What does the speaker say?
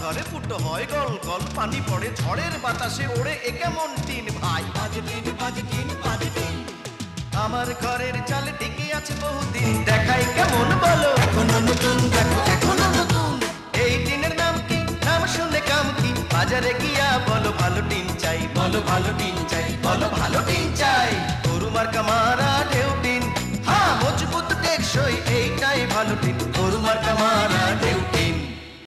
ঘরে ফুটো হয় গল গল, পানি পড়ে ঝড়ের বাতাসে ওড়ে, এ কেমন টিন ভাই? বাজে টিন বাজে টিন বাজে টিন। আমার ঘরের চাল টিকে আছে বহুদিন, দেখাই কেমন বলো? এখনো নতুন দেখো এখনো নতুন। এই টিনের নাম কি? নাম শুনে কাম কি? বাজারে গিয়া বলো ভালো টিন চাই, বলো ভালো টিন চাই, বলো ভালো টিন